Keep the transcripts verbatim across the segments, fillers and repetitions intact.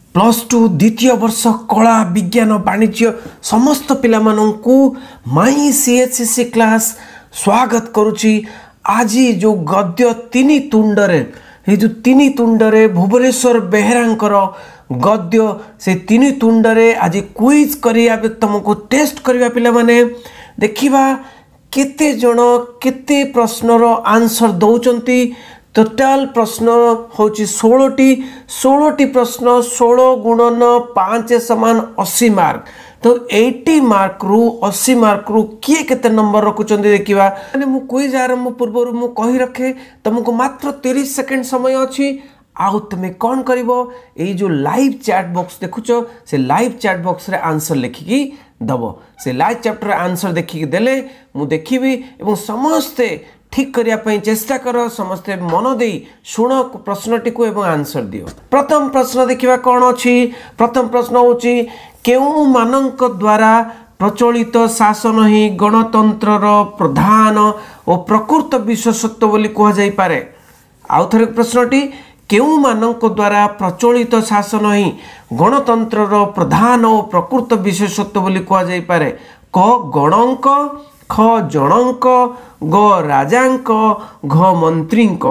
Plus two द्वितीय वर्ष कला विज्ञान वाणिज्य समस्त पिला माननकु माई सीएचसी क्लास स्वागत करुची। आज जो गद्य तीन तुंडरे ये जो तीन तुंडरे भुवनेश्वर बेहेरांकर गद्य से तीन तुंडरे आज क्विज करिया तुमको टेस्ट करिया पिला माने देखिबा केते जण केते प्रश्नर आंसर दौचंती। टोटाल प्रश्न होची सोलह टी सोलह टी प्रश्न सोलह गुणन पाँच समान अस्सी मार्क। तो अस्सी मार्क रु अस्सी मार्क रु किए केते नंबर रखुचंदी देखिबा। माने मु क्विज आरंभ पूर्व मु कहि रखे तुमको मात्र तीस सेकंड समय अछि। आउ तुम कौन करिवो ए जो लाइव चैट बॉक्स देखुच से लाइव चैट बॉक्स रे आंसर लिखिकी दबो। से लाइव चैप्टर आंसर देखिकी देले मु देखिबी एवं समस्ते ठीक करिया पई चेष्टा करो। समस्ते मन दे शुण प्रश्नटी को एवं आंसर दियो। प्रथम प्रश्न देखिबा कौन अछि। प्रथम प्रश्न होछि केउ मानक द्वारा प्रचलित शासन ही गणतंत्रर प्रधान और प्रकृत विशेषत्व बोली कहा जाई पारे। आउ थरे प्रश्नटी केउ मानक द्वारा प्रचलित शासन ही गणतंत्रर प्रधान और प्रकृत विशेषत्व बोली कहा जाई पारे। क गणंक, ख जनंक, ग राजांक, घ मंत्रींक।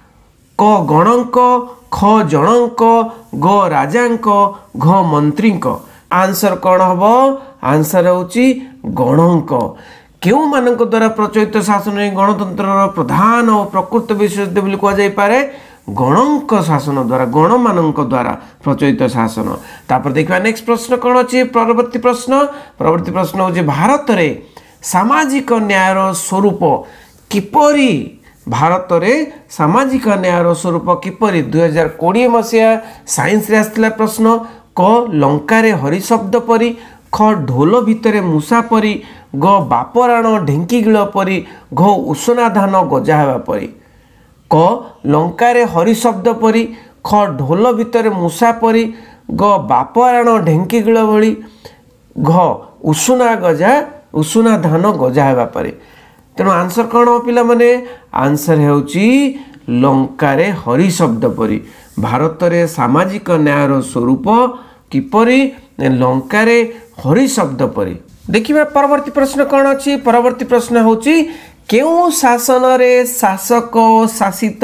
क गणंक, ख जनंक, ग राजांक, घ मंत्रींक। आंसर कौन हबो? आंसर होची गणंक। केउ मानक द्वारा प्रचलित शासन गणतंत्र प्रधान और प्रकृत विशेषत्व बोली कहा जाई पारे। गणंक शासन द्वारा गण मानक द्वारा प्रचलित शासन। तापर देखिबा नेक्स्ट प्रश्न कौन अछि। परवर्ती प्रश्न परवर्ती प्रश्न होची भारत रे सामाजिक न्यायर स्वरूप किपरि भारत रे सामाजिक न्यायर स्वरूप किपरि दुई हजार कोड़े मसीहा साइंस रे आसला प्रश्न। क लंका रे हरि शब्द परी, ख ढोल भितरे मूषा परी, ग बापराण ढेंकी गिळ परी, घ उषना धान गजा हेबा परी। क लंका रे हरि शब्द परी, ख ढोल भितरे मूषा परी, ग बापराण ढेंकी गिळ भली, घ उषना गजा उषुना धान गजा हेबा परे। तेणु आंसर कौन हो पिला माने? आंसर हेउची लंका रे हरि शब्द परी। भारत रे सामाजिक न्यायर स्वरूप किपरि लंका रे हरि शब्द परी। देखिबा परवर्ती प्रश्न कौन अछि। परवर्ती प्रश्न होची केउ शासन रे शासक शासित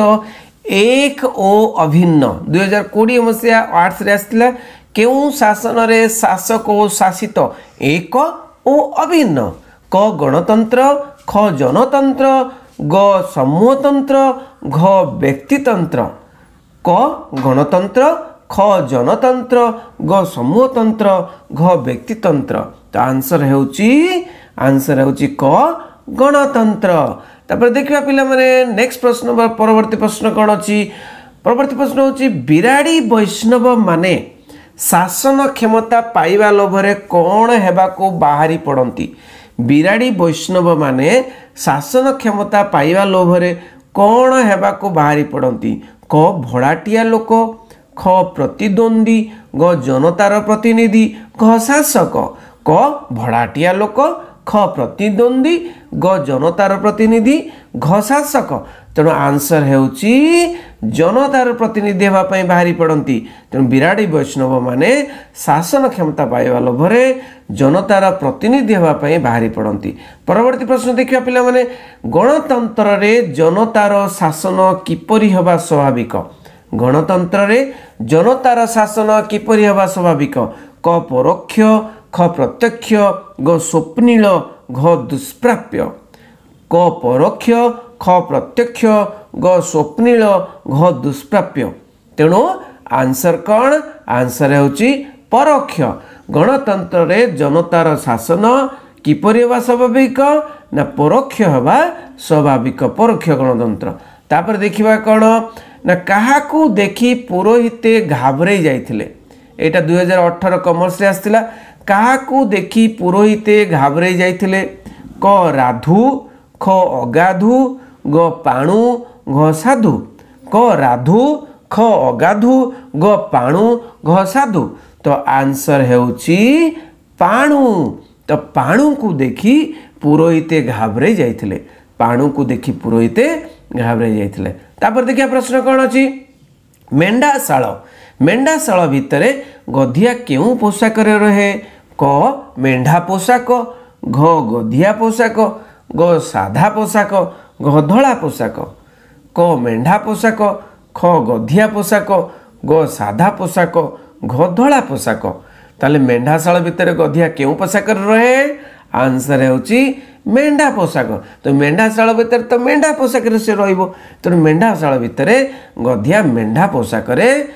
एक ओ अभिन्न। दुई हजार कोड़े मसीहा आर्ट्स रे आसला केउ शासन रे शासक ओ शासित एक ओ अभिन्न। क गणतंत्र, ख जनतंत्र, ग समूहतंत्र, घ व्यक्तितंत्र। क गणतंत्र, ख जनतंत्र, ग समूहतंत्र, घ व्यक्तितंत्र। तो आंसर हेउची आंसर हेउची क गणतंत्र। तापर देखिबा पिला माने नेक्स्ट प्रश्न परवर्ती प्रश्न कौन अछि। परवर्ती प्रश्न होची बिराड़ी वैष्णव माने शासन क्षमता पाइबा लोभरे कौन हेबा को बाहरी पड़ती। बिराड़ी वैष्णव माने शासन क्षमता पाइबा लोभरे कौन हेबा को बाहरी पड़ती। क भड़ाटिया लोक, ख प्रतिद्वंदी, ग जनतार प्रतिनिधि, घ शासक। क भड़ाटिया लोक, ख प्रतिद्वंदी, ग जनतार प्रतिनिधि, घ शासक। तेणु आंसर हेउची जनतार प्रतिनिधि हेबा पई बाहरी पड़ती। तेणु बिराड़ी वैष्णव माने शासन क्षमता पाइबा लोभरे जनतार प्रतिनिधि हेबा पई बाहरी पड़ती। परवर्ती प्रश्न देखिबा पिला माने गणतंत्र रे जनतार शासन किपरि हेबा स्वाभाविक। गणतंत्र रे जनतार शासन किपरि हेबा स्वाभाविक। क परोक्ष, ख प्रत्यक्ष, ग स्वप्निल, घ दुष्प्राप्य। क परोक्ष, ख प्रत्यक्ष, ग स्वप्निल, घ दुष्प्राप्य। तेणु आंसर कौन? आंसर हेउची परोक्ष। गणतंत्र रे जनतार शासन किपरि हेबा स्वाभाविक ना परोक्ष हेबा स्वाभाविक। परोक्ष गणतंत्र। तापर देखिबा कौन ना काहाकू देखी पुरोहिते घाबरे जाइथिले। एटा दुई हजार अठारह कॉमर्स रे आस्तिला। काहाकू देखी पुरोहिते घाबरे जाइथिले। क राधु, ख अगाधु, ग पाणु, घ साधु। क राधु, ख अगाधु, ग पाणु, घ साधु। तो आंसर हेउची पाणु। तो पाणु को देखी पुरोहिते घाबरे जाइथिले। पाणु को देखी पुरोहिते घाबरे जाइथिले। तापर देखिया प्रश्न कौन अछि। मेंढाशाल मेंढाशाला भितर गधिया केउं पोशाक रहे क मेंढा पोशाक घ गधिया पोशाक ग साधा पोशाक घ धड़ा पोशाक क मेंढा पोशाक ख गधिया पोशाक ग साधा पोशाक घ धड़ा पोशाक। ताले मेंढाशाला भितर गधिया केउं पोशाक रहे आंसर है मेंढा पोशाक। तो मेंढाशाला भितर तो मेंढा पोशाक से रहिबो तेणु मेंढाशाला भितर गधिया मेंढा पोशाक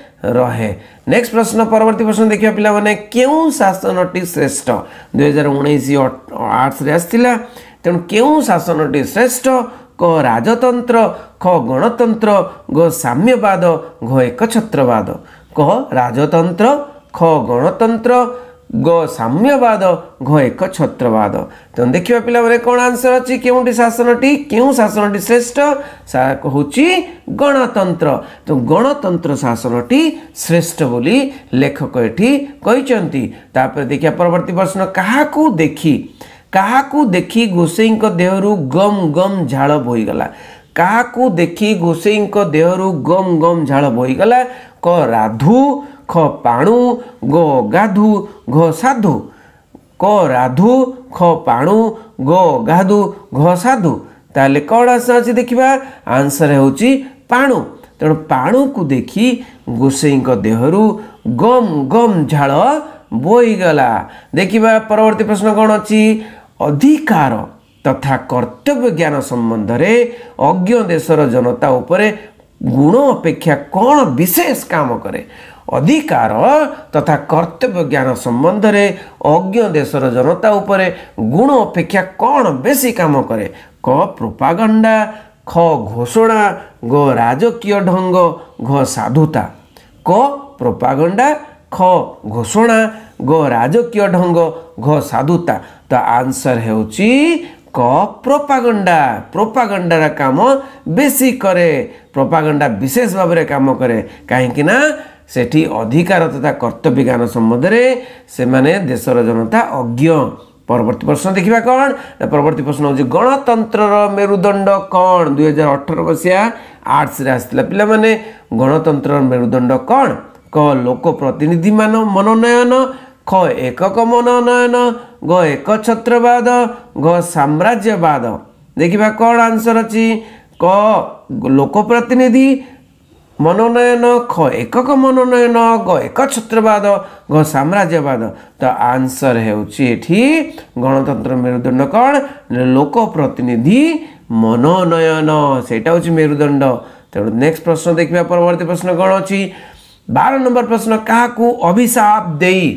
रहे। नेक्स्ट प्रश्न परवर्ती प्रश्न देखिए पिला माने केउं शासनटी श्रेष्ठ दुई हजार उन्नीस आर्ट्स रे आसथिला तेणु केउं शासनटी श्रेष्ठ क राजतंत्र ख गणतंत्र ग साम्यवाद घ एकछत्रवाद क राजतंत्र ख गणतंत्र ग साम्यवाद घ एकछत्रवाद। तो देखिए पिला माने कौन आंसर अच्छी केउंटी शासनटी केउं शासनटी श्रेष्ठ होची गणतंत्र। तो गणतंत्र शासनटी श्रेष्ठ बोली लेखक एठी कहिचंती। तापर देखिए परवर्ती प्रश्न काहाकू देखी काहाकू देखी गोसेई देहरु गम गम झाड़ बोहीगला काहाकू देखी गोसेई देहरु गम गम झाड़ बोहीगला क राधु ख पाणु ग गाधु घ साधु क राधु ख पाणु ग गाधु घ साधु। ताले कौन आंसर अच्छी देखिबा आंसर होची पाणु। तेणु पाणु को देखी गोसेई देहरु गम गम झाड़ बोहीगला। देखिबा परवर्ती प्रश्न कौन अच्छी अधिकार तथा कर्तव्य ज्ञान संबंध रे अज्ञ देशर जनता उपरे गुण अपेक्षा कौन विशेष काम करे अधिकार तथा कर्तव्य ज्ञान संबंध रे अज्ञ देशर जनता उपरे गुण अपेक्षा कौन बेसी काम करे क प्रोपागंडा ख घोषणा ग राजकीय ढंग घ साधुता क प्रोपागंडा ख घोषणा ग राजकीय ढंग घ साधुता। तो आंसर हेउची क प्रोपागंडा प्रोपागंडा काम बेसी करे प्रोपागंडा विशेष भाव में काम करे कहीं ना सेठी अधिकार तथा कर्तव्य ज्ञान संबंध में से माने देशर जनता अज्ञ। परवर्ती प्रश्न देखिबा कौन परवर्ती प्रश्न होची गणतंत्र मेरुदंड कौन दुई हजार अठर मसीहा आर्ट्स रे आसला पिला माने गणतंत्र मेरुदंड कौन क लोक प्रतिनिधि मान मनोनयन ख एकक मनोनयन ग एकछत्रवाद घ साम्राज्यवाद। देखिबा कौन आंसर अच्छी क लोक प्रतिनिधि मनोनयन ख एकक मनोनयन ग एकछत्रवाद घ साम्राज्यवाद। तो आंसर हेउची एठी गणतंत्र मेरुदंड कौन लोक प्रतिनिधि मनोनयन सेटा होची मेरुदंड। तेणु नेक्स्ट प्रश्न देखिबा परवर्ती प्रश्न कौन अच्छी बारह नंबर प्रश्न काहाकू अभिशाप देई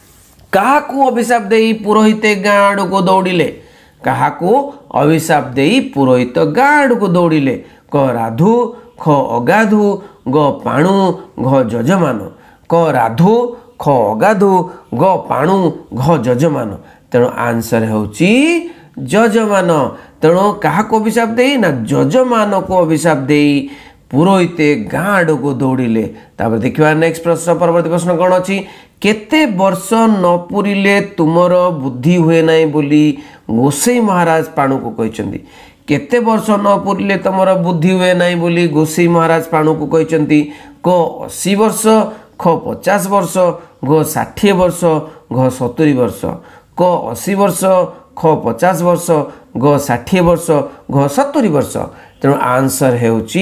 काहाकू अभिशाप देई पुरोहित गाँ आड़ को दौड़िले काहाकू अभिशाप देई पुरोहित गाँ आड़ को दौड़िले क राधु ख अगाधु ग पाणु घ जजमान क राधु ख अगाधु ग पाणु घ जजमान। तेणु आंसर होची जजमान। तेणु काहाकू अभिशाप देई ना जजमान को अभिशाप देई पुरोहित गाँ आड़ को दौड़िले। तापर देखिबा नेक्स्ट प्रश्न परवर्ती प्रश्न कौन अच्छी केते वर्ष न पुरिले तुमर बुद्धि हुए नाई बोली गोसेई महाराज पाणु को कहते केते वर्ष न पुरिले तुमर बुद्धि हुए नाई बोली गोसेई महाराज पाणु को कहते क अस्सी वर्ष ख पचास वर्ष घ षाठी वर्ष घ सतुरी वर्ष क अस्सी वर्ष ख पचास वर्ष घ षाठी वर्ष घ सतुरी वर्ष। तेणु आंसर हेउची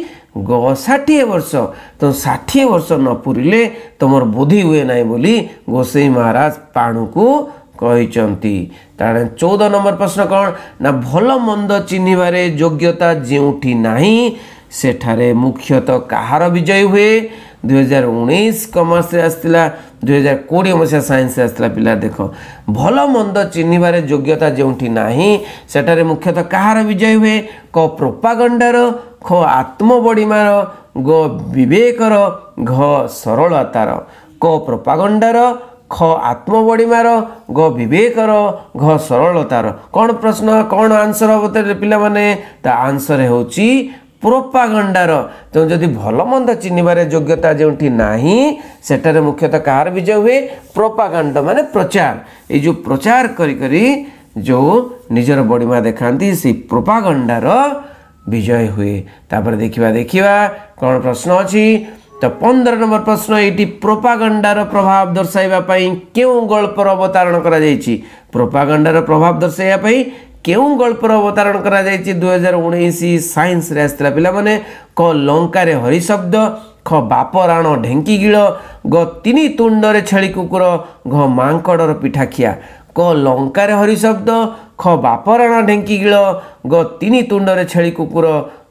ग षाठी वर्ष। तो षाठी वर्ष न पुरिले तुमर बुद्धि हुए नाई बोली गोसेई महाराज पाणु को कहते। ताणे चौदह नंबर प्रश्न कौन ना भल मंद चिन्हिबारे योग्यता जेउठी नाही सेठारे मुख्यतः कहार विजय हुए दुई हजार उन्नीस कमर्स आसला दुई हजार कोड़े मसीहा साइंस आसला पिला देख भल मंद चिन्हिबारे योग्यता जेउठी नाही सेठारे मुख्यतः कहार विजय हुए क प्रोपागंडार ख आत्मबड़ीमार ग विवेकर घ सरलतार क प्रोपागंडार ख आत्मबड़ीमार ग विवेकर घ सरलतार। कौन प्रश्न कौन आंसर हम पिला माने ता आंसर होची प्रोपागंडार। तो जदि भल मंद चिन्हिबारे योग्यता जोठी नाही सेटारे मुख्यतः कार विजय हुए प्रोपागंडा माने प्रचार ये जो प्रचार करी करी जो निजर बड़ीमा देखाती से प्रोपागंडार विजय हुए। तापर देखिबा देखिबा कौन प्रश्न अच्छी तो पंद्रह नंबर प्रश्न ये प्रोपागंडार प्रभाव दर्शाइबा पई केउ गल्पर अवतारण करा जायछि प्रोपागंडार प्रभाव दर्शाइबा पई केउ गल्पर अवतारण करा जायछि दो हज़ार उन्नीस साइंस रे आस्थिला पिला माने क लंका रे हरि शब्द ख बाप राण ढेंकी गिळ ग तिनी तुंडरे छेली कुकुर घ मांकड़र पिठाखिया क लंका रे हरि शब्द ख बाप राण ढेंकी गिळ ग तिनी तुंडरे छेली कुकुर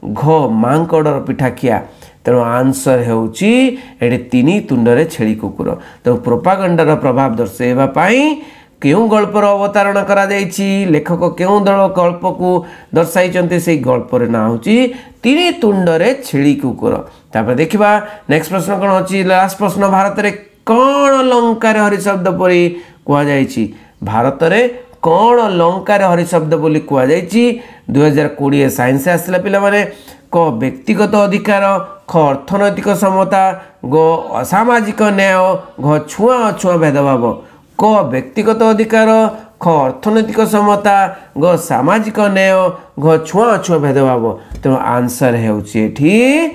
घ मांकड़र पिठाखिया तेणु आंसर होउची एडे तिनी तुंडरे छेली कुकुर तो प्रोपागंडार प्रभाव दर्शाइबा पई केउ गल्पर अवतारण करा जायछि लेखक केउ दल गल्प को दर्शाइचंते से गल्पर ना होची तिनी तुंडरे छेली कुकुर तापर देखिबा नेक्स्ट प्रश्न कोन होची लास्ट प्रश्न भारत रे कोन लंका रे हरि शब्द परि कुआ जायछि भारत रे कोन लंका रे हरि शब्द बोली कुआ जायछि दो हज़ार बीस साइंस आसला पिला माने क व्यक्तिगत अधिकार ख अर्थनैतिक समता ग असामाजिक न्याय घ छुआ अछुआ भेदभाव क व्यक्तिगत अधिकार ख अर्थनैतिक समता ग सामाजिक न्याय घ छुआ अछुआ भेदभाव तेणु आंसर हेउछि एठी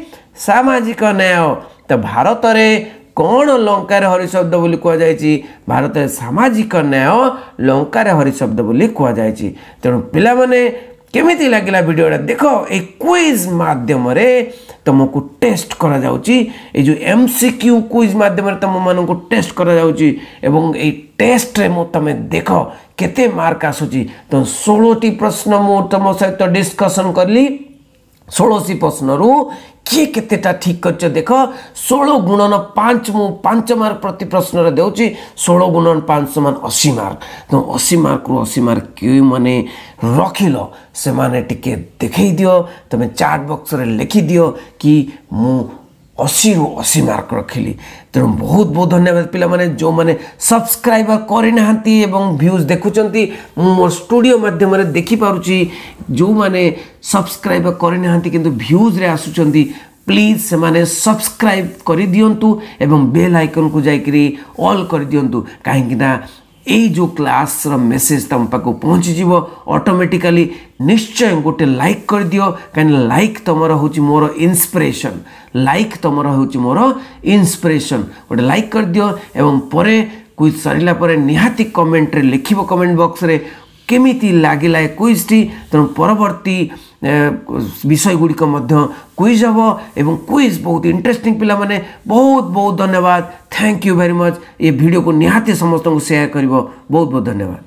सामाजिक न्याय तो भारत रे कौन लंका रे हरि शब्द बोली कुआ जायछि भारत रे सामाजिक न्याय लंका रे हरि शब्द बोली कुआ जायछि तेणु पिला माने केमिति लागिला वीडियोटा देखो ए क्विज माध्यम रे तुमको टेस्ट करा जाउची ए जो एमसीक्यू क्विज माध्यम रे तुम मानन को टेस्ट करा जाउची एवं ए टेस्ट रे मो तमे देखो केते मार्क आसुची तो सोलह टी प्रश्न मो तुम सहित डिस्कशन करली सोलह सी प्रश्न रु किए केतेटा ठीक करछ देख सोलह गुणन पाँच मु पाँच मार्क प्रति प्रश्न रे देउची सोलह गुणन पाँच समान अस्सी मार्क तो अस्सी मार्क रु अस्सी मार्क क्यों माने रखिलो से माने टिके देखै दियो तमे चार्ट बॉक्स रे लिखि दियो कि मु अस्सी रु अस्सी मार्क रखिली तेणु बहुत बहुत धन्यवाद पिला माने जो माने सब्सक्राइबर करि नाहंती एवं व्यूज देखुचंती मोर स्टूडियो माध्यम रे देखि पारुची जो माने सब्सक्राइब करि नाहंती किंतु व्यूज रे आसुचंती प्लीज से माने सब्सक्राइब करि दियंतु एवं बेल आइकन को जाइकरी ऑल करि दियंतु काहेकि ना एई जो क्लास रो मेसेज तम पाको पहुंची जीवो ऑटोमेटिकली निश्चय गोटे लाइक कर दियो कान लाइक तमर होची मोर इंस्पिरेशन लाइक तमर होची मोर इंस्पिरेशन गोटे लाइक कर दियो एवं परे क्विज सरिला परे निहाती कमेंट रे लिखिबो कमेंट बॉक्स रे केमिति लागिला ए क्विज टी तेणु परवर्ती विषय गुड़िक क्विज हम एवं क्विज बहुत इंटरेस्टिंग पिला माने बहुत बहुत धन्यवाद थैंक यू वेरी मच ये वीडियो को निहाती समस्त को शेयर करिवो बहुत बहुत धन्यवाद।